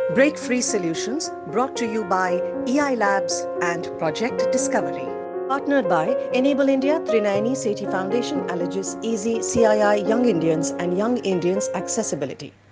Break-free solutions brought to you by eiLabs and Project Discovery. Partnered by Enable India, Trinayani Sethi Foundation, Allergis, Easy, CII, Young Indians and Young Indians Accessibility.